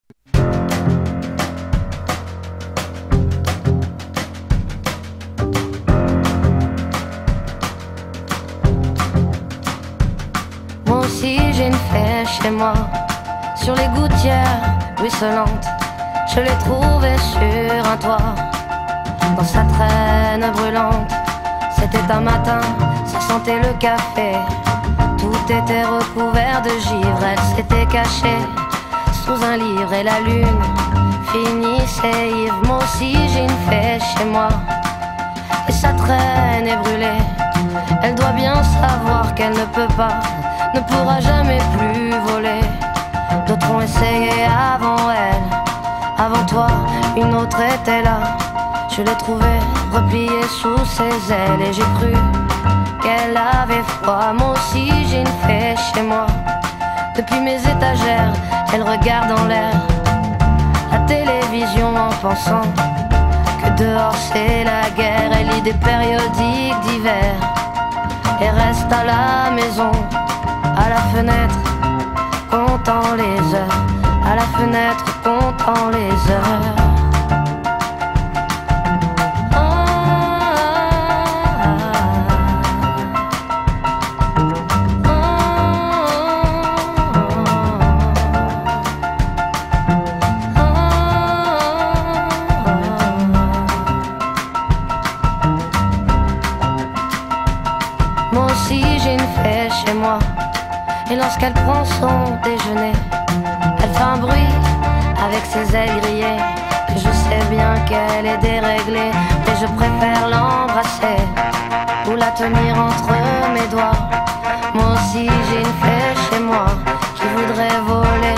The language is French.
Moi aussi j'ai une fée chez moi, sur les gouttières ruisselantes. Je l'ai trouvée sur un toit, dans sa traîne brûlante. C'était un matin, ça sentait le café. Tout était recouvert de givre. Elle s'était cachée sous un livre et la lune finissait ivre. Moi aussi j'ai une fée chez moi, et sa traîne est brûlée. Elle doit bien savoir qu'elle ne peut pas, ne pourra jamais plus voler. D'autres ont essayé avant elle, avant toi, une autre était là. Je l'ai trouvée repliée sous ses ailes et j'ai cru qu'elle avait froid. Moi aussi j'ai une fée chez moi, depuis mes étagères, elle regarde en l'air la télévision en pensant que dehors c'est la guerre. Elle lit des périodiques d'hiver et reste à la maison, à la fenêtre, comptant les heures, à la fenêtre, comptant les heures. Moi aussi j'ai une fée chez moi, et lorsqu'elle prend son déjeuner, elle fait un bruit avec ses ailes grillées. Et je sais bien qu'elle est déréglée, mais je préfère l'embrasser ou la tenir entre mes doigts. Moi aussi j'ai une fée chez moi qui voudrait voler